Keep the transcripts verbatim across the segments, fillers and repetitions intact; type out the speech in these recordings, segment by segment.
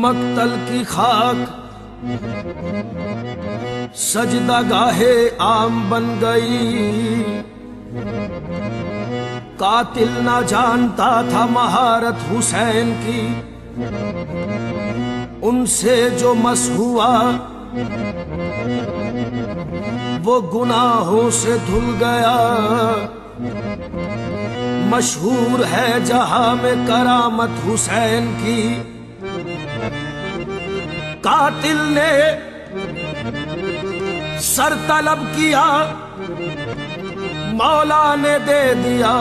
मक्तल की खाक सजदा गाहे आम बन गई। कातिल ना जानता था महारत हुसैन की, उनसे जो मस हुआ वो गुनाहों से धुल गया। मशहूर है जहां में करामत हुसैन की। कातिल ने सर तलब किया, मौला ने दे दिया।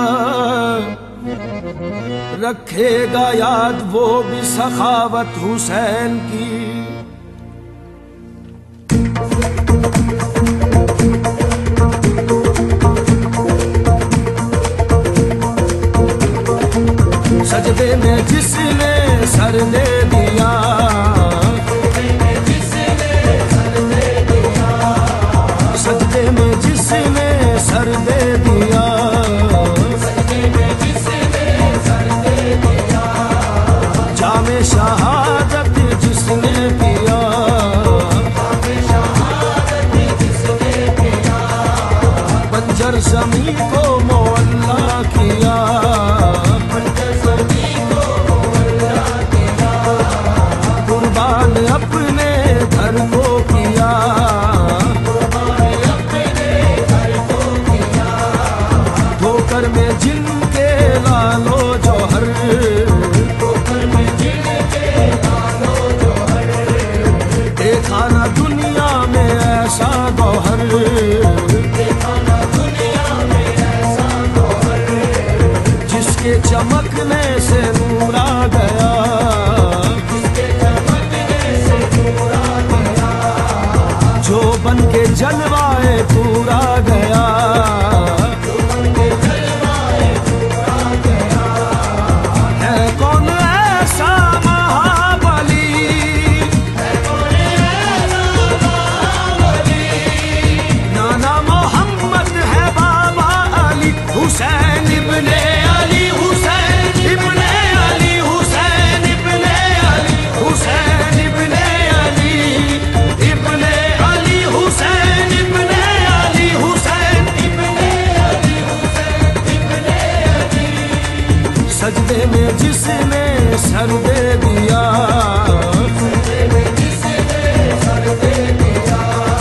रखेगा याद वो भी सखावत हुसैन की। सजदे में जिसने सर दे दिया, सजदे में जिसने सर दे दिया, जामे शहादत जिसने पिया, बंजर ज़मीं को मुअल्ला किया, कुर्बान अपने घर को किया, ठोकर में जिनके लालो जौहर, देखा ना दुनिया में ऐसा गौहर, जिसके चमकने से नूर आ गया, जो बन के जलवाए पूरा गया। है कौन ऐसा महाबली, नाना मोहम्मद है बाबा अली, हुसैन इब्ने अली, हुसैन इब्ने अली, हुसैन इब्ने अली, हुसैन इब्ने अली, इब्ने अली, हुसैन इब्ने अली, हुसैन इब्ने अली, हुसैन इब्ने अली। सजदे में जिसने सर दे दिया, सजदे में जिसने सर दे दिया।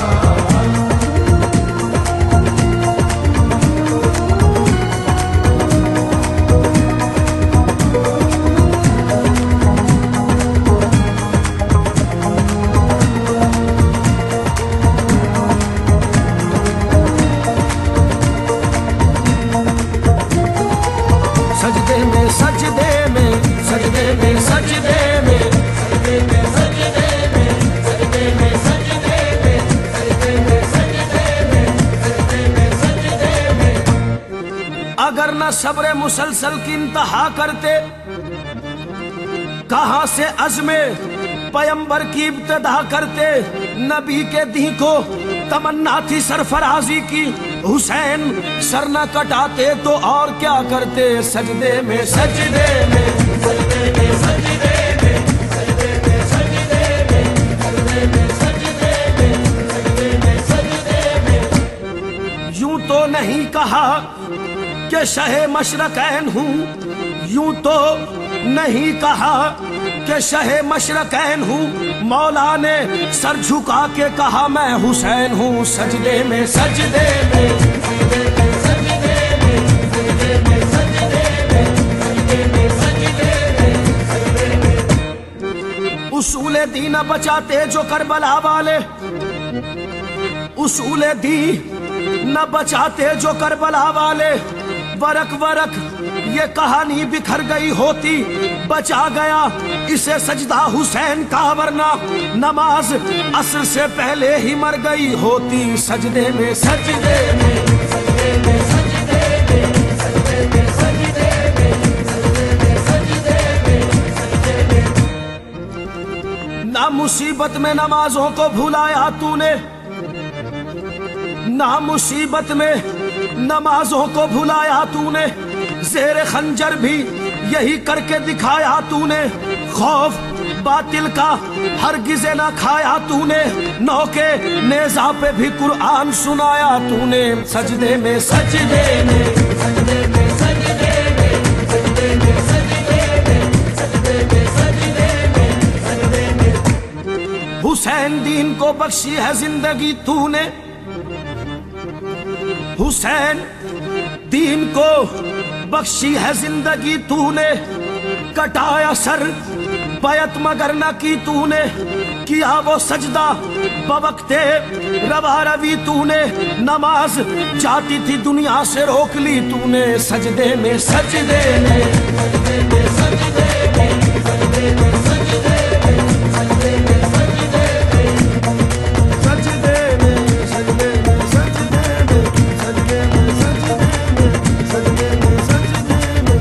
सजदे में सजदे में सजदे में सजदे में सजदे में सजदे में सजदे में सजदे में सजदे में सजदे में सजदे में सजदे में। अगर न सब्र मुसलसल की इंतहा करते, कहां से अज़्मे पैगंबर की इब्तिदा करते। नबी के दी को तमन्ना थी सरफराजी की, हुसैन सर न कटाते तो और क्या करते। सजदे में सजदे में सजदे में सजदे में सजदे में सजदे में सजदे में सजदे में सजदे में सजदे में। यूं तो नहीं कहा कि शहे मशरकैन हूँ, यूं तो नहीं कहा कि शहे मशरकैन हूँ। मौला ने सर झुका के कहा मैं हुसैन हूँ। सजदे में सजदे में सजदे में सजदे में सजदे में सजदे में सजदे में सजदे में सजदे में। उसूले दी न बचाते जो करबला वाले, उसूले दी न बचाते जो करबला वाले। वरक वरक ये कहानी बिखर गई होती, बचा गया इसे सजदा हुसैन का, वरना नमाज असर से पहले ही मर गई होती। सजदे में सजदे में सजदे में सजदे में सजदे में सजदे में सजदे में सजदे में सजदे में। ना मुसीबत में नमाजों को भुलाया तूने, ना मुसीबत में नमाजों को भुलाया तूने। जेर खंजर भी यही करके दिखाया तूने। खौफ बातिल का हरगिज़े ना खाया तूने, नौके नेज़ा पे भी कुरान सुनाया तूने। सजदे में सजदे में सजदे में सजदे में सजदे में सजदे में सजदे में सजदे में सजदे में हुसैन दीन को बख्शी है जिंदगी तूने, हुसैन दीन को बख्शी है जिंदगी तूने। कटाया सर बैत मगर न की तूने, किया वो सजदा बवक्ते रवा रवी तूने। नमाज जाती थी दुनिया से रोक ली तूने। सजदे में सजदे में सजदे में सजदे में सजदे में सजदे में सजदे में सजदे में सजदे में सजदे में सजदे में सजदे में सजदे में सजदे में।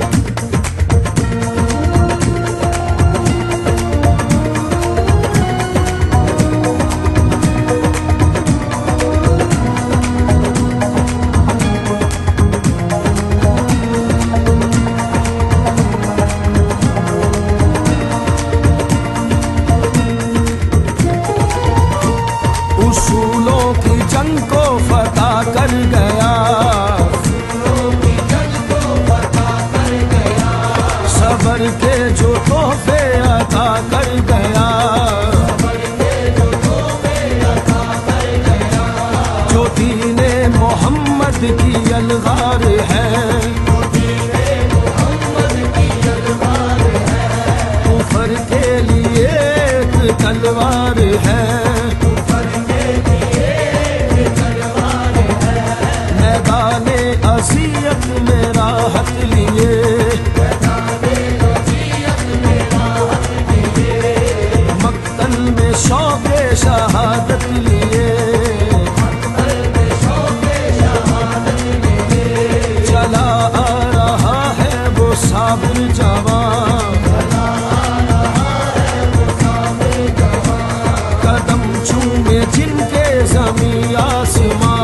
उसूलों की जंग को फतह कर गया, सबर के जो तोहफे अता कर गया, जो दीने मोहम्मद की अलगार है, कुफर के लिए एक तलवार है। मैदाने अज़ियत में राहत लिए, मक्तल में शौक़े शहादत लिए, चला आ रहा है वो साबिर जवान, कदम चूमे जिनके ज़मीं आसमां।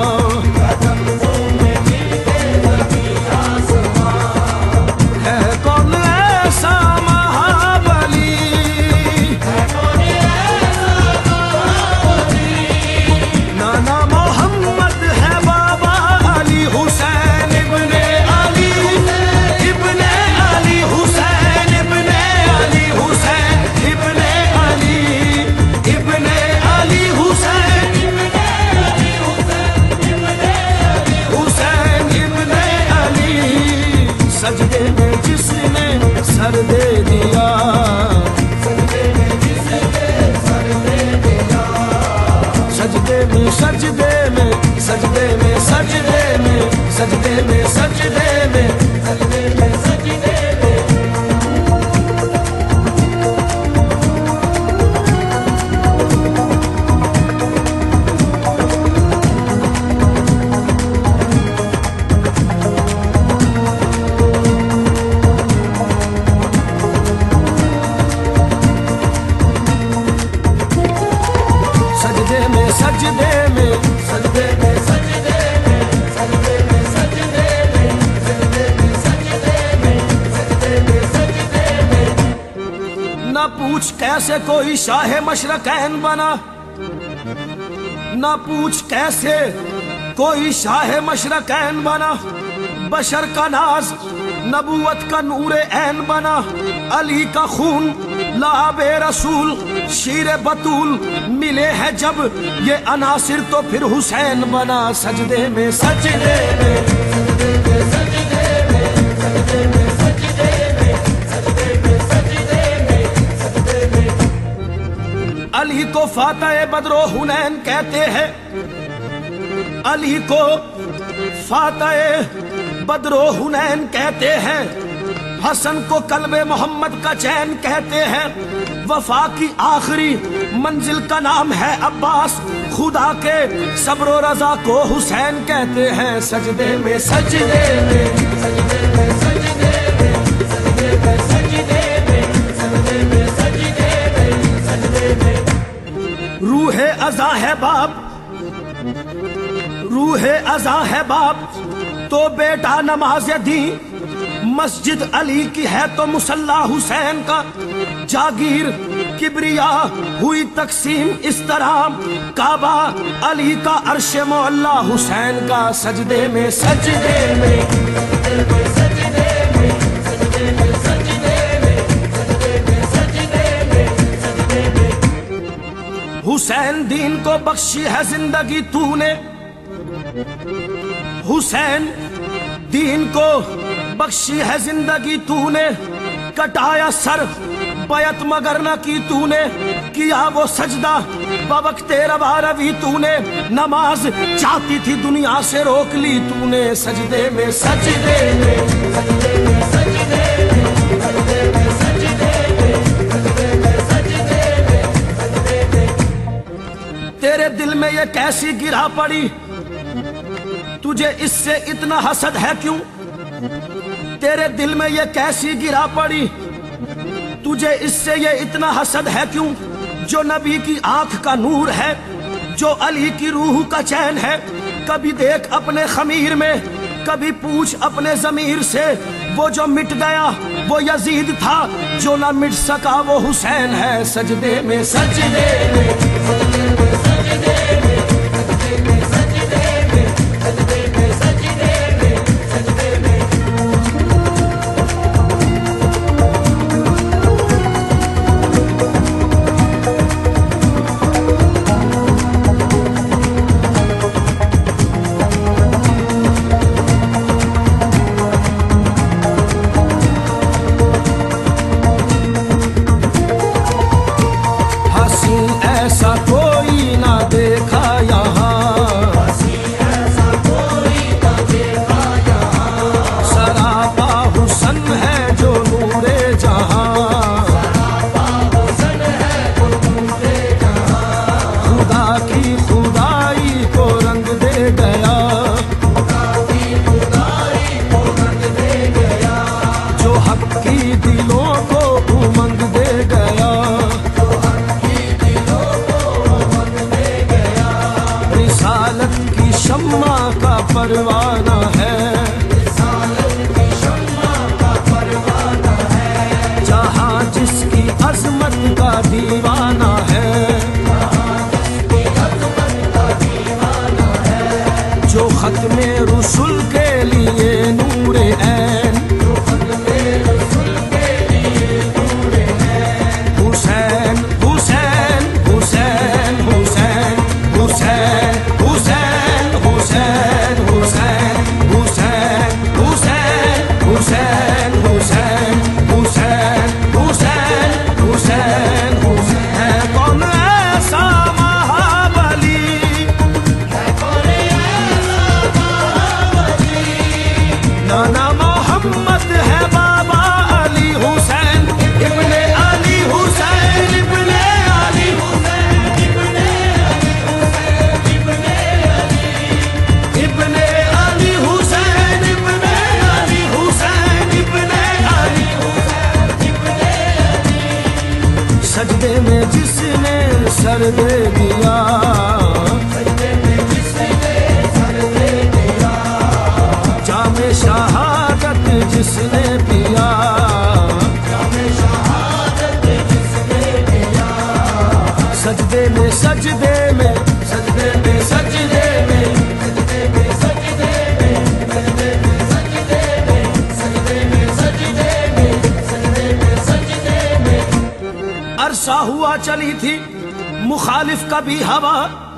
सजदे में जिसने सर दे दिया, सजदे में जिसने सर दे दिया, सजदे में सजदे में सजदे में सजदे में सजदे में सजदे में सजदे में सजदे में। सजदे में सजदे में सजदे में सजदे में सजदे में सजदे में सजदे में सजदे में सजदे में सजदे में। न पूछ कैसे कोई शाह मशरकैन बना, न पूछ कैसे कोई शाह मशरकैन बना। बशर का नाज नबूवत का नूरे ऐन बना, अली का खून लाबे रसूल शीर बतूल मिले हैं जब ये अनासिर तो फिर हुसैन बना। सजदे में सजदे में सजदे में सजदे में सजदे में सजदे में सजदे में सजदे में सजदे में। अली को फातह बदरो हुनैन कहते हैं, अली को फातह बदरो हुनैन कहते हैं। हसन को कल्बे मोहम्मद का चैन कहते हैं। वफा की आखिरी मंजिल का नाम है अब्बास, खुदा के सब्र रजा को हुसैन कहते हैं। सजदे में सजदे में सजदे में सजदे में सजदे में सजदे में सजदे में सजदे में सजदे में। रूहे अज़ा है बाप, रूहे अज़ा है बाप तो बेटा नमाज दी। मस्जिद अली की है तो मुसल्ला हुसैन का। जागीर किबरिया हुई तकसीम इस तरह, काबा अली का अर्श मौला हुसैन का सजदे में सजदे में हुसैन दीन को बख्शी है जिंदगी तूने, हुसैन दीन को बख्शी है जिंदगी तूने, कटाया सर बैत मगर न की तूने, किया वो सजदा बवक्ते रवा रवी तूने, नमाज चाहती थी दुनिया से रोक ली तूने, सजदे में सजदे में सजदे में सजदे में सजदे में सजदे में सजदे में सजदे में सजदे में। तेरे दिल में ये कैसी गिरा पड़ी, तुझे इससे इतना हसद है क्यों? तेरे दिल में ये कैसी गिरा पड़ी, तुझे इससे ये इतना हसद है क्यों? जो नबी की आंख का नूर है, जो अली की रूह का चैन है, कभी देख अपने खमीर में, कभी पूछ अपने जमीर से, वो जो मिट गया वो यजीद था, जो ना मिट सका वो हुसैन है, सजदे में सजदे में सजदे में सजदे में सजदे में सजदे में सजदे में सजदे में सजदे में। ऐसा कोई ना देखा यहाँ, ऐसा कोई ना देखा यहाँ, सरापा हुस्न है जो नूरे जहाँ, सरापा हुस्न है जो नूरे जहाँ, खुदा की खुदाई को रंग दे गया, खुदा की खुदाई को रंग दे गया, जो हक की दिलों को उमंग दे गया, की शम्मा का परवाना है, रिसालत की शम्मा का परवाना है, जहाँ जिसकी अजमत का दीवाना है, जहाँ जिसकी अजमत का दीवाना है, जो खत्मे रुसुल के लिए नूरे ऐन, जो खत्मे रुसुल के लिए नूरे ऐन, हुसैन हुसैन हुसैन हुसैन हुसैन हुसैन हुसैन हुसैन हुसैन हुसैन हुसैन हुसैन हुसैन हुसैन हुसैन हुसैन। है कौन ऐसा महाबली, है कौन ऐसा महाबली, नाना मोहम्मद है बाबा अली हुसैन इब्ने अली हुसैन इब्ने अली हुसैन इब्ने इब्ने अली हुसैन इब्ने अली हुसैन इब्ने अली हुसैन इब्ने अली। सजदे में जिसने सर दे दिया, सजदे में जिसने सर दे दिया, जामे शहादत जिसने पिया, जामे शहादत जिसने पिया, सजदे में सजदे में सजदे में सजदे में अरसा हुआ चली थी मुखालिफ कभी हवा,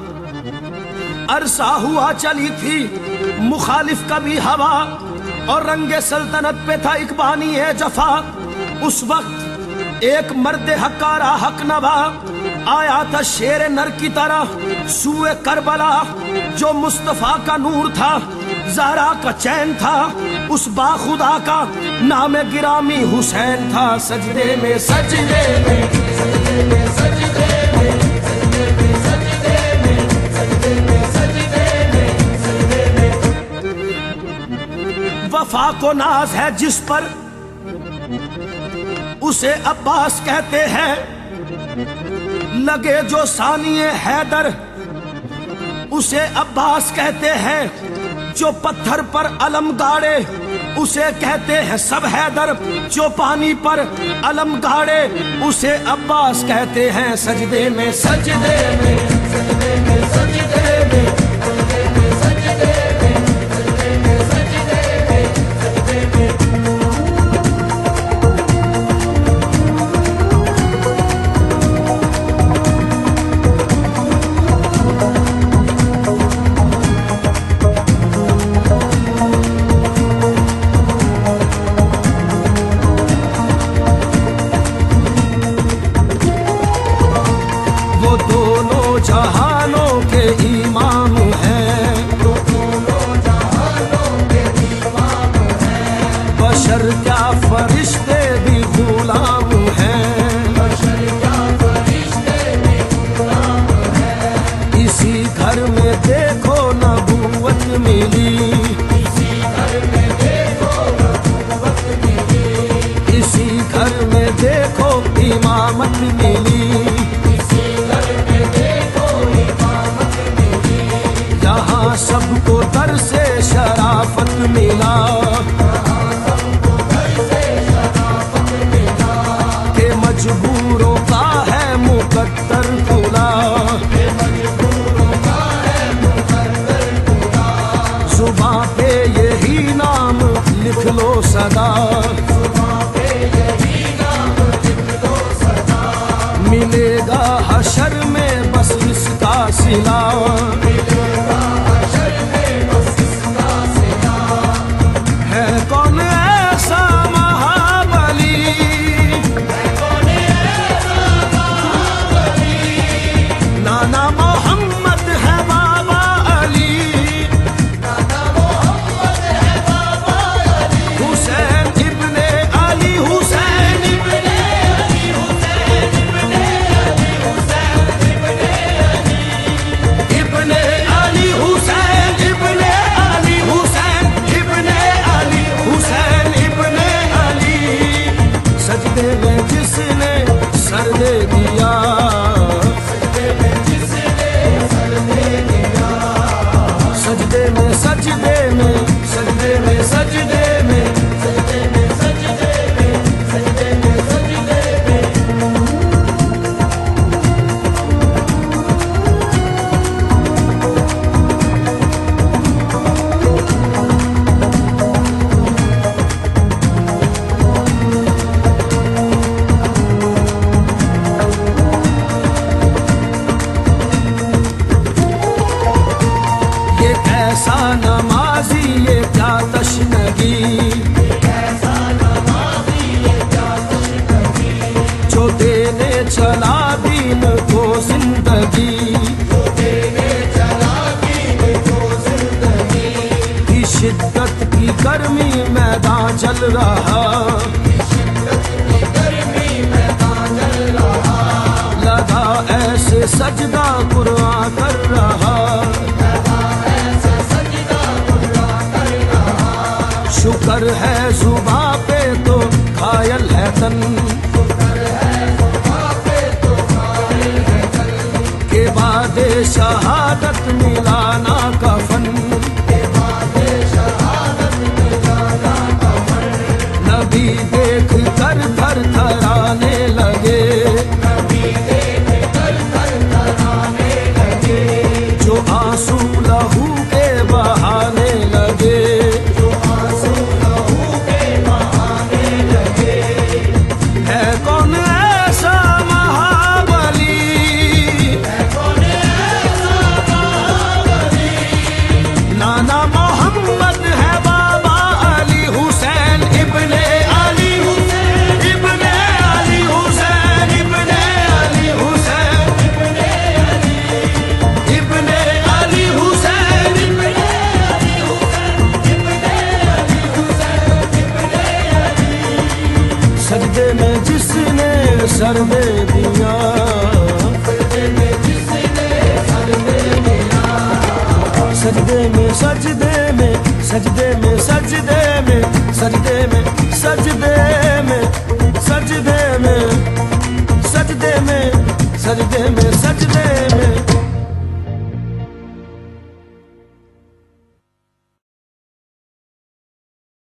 अरसा हुआ चली थी मुखालिफ कभी हवा, और रंगे सल्तनत पे था इकबानी है जफा। उस वक्त एक मर्द हकारा हक नवा आया था शेर नर की तरह सूए करबला, जो मुस्तफा का नूर था, ज़हरा का चैन था, उस बाखुदा का नाम गिरामी हुसैन था, सजदे में सजदे में सजदे में सजदे में सजदे में सजदे में सजदे में सजदे में सजदे में। वफा को नाज है जिस पर उसे अब्बास कहते हैं, लगे जो सानिए हैदर उसे अब्बास कहते हैं, जो पत्थर पर अलम गाड़े उसे कहते हैं सब हैदर, जो पानी पर अलम गाड़े उसे अब्बास कहते हैं। सजदे में सजदे में सजदे में सजदे में सजदे में सजदे में सजदे में सजदे में सजदे में जहानों के इमाम हैं, वो दोनों जहानों के इमाम हैं। बशर क्या फरिश्ते भी गुलाम हैं, बशर क्या फरिश्ते भी गुलाम हैं। इसी घर में देखो नबूवत मिली, इसी घर में देखो नबूवत मिली। इसी घर में देखो इमामत मिली, सबको दर से शराफत मिला, सबको दर से शराफत मिला। के मजबूरों का है मुकद्दर खुला, के मजबूरों का है मुकद्दर खुला। जुबां पे यही नाम लिख लो सदा, जुबां पे यही नाम लिख लो सदा। मिलेगा हशर में बस इसका सिला, चला दीन को जिंदगी, जो देने चला दीन को जिंदगी। की शिद्दत की गर्मी मैदान जल रहा, की शिद्दत की गर्मी मैदान जल रहा। लगा ऐसे सजदा कुरान कर रहा, लगा ऐसे सजदा कुरान कर रहा। शुक्र है जुबां पे तो घायल है तन, शहादत मिलाना कफन, के बाद शहादत मिलाना कफन। नबी देख कर थर थराने लगे, नबी देख कर थर थराने लगे। जो आंसू लहू के बहाने लगे, जो आंसू लहू के बहाने लगे। है कौन ऐसा महाबली, नाना मोहम्मद है बाबा अली हुसैन इब्ने अली हुसैन इब्ने अली हुसैन इब्ने अली हुसैन इब्ने अली इब्ने अली हुसैन इब्ने अली हुसैन इब्ने अली हुसैन इब्ने अली। सजदे में जिसने सर दे दिया, सजदे में जिसने सर दे दिया। सजदे में सजदे में सजदे में सजदे में सजदे में सजदे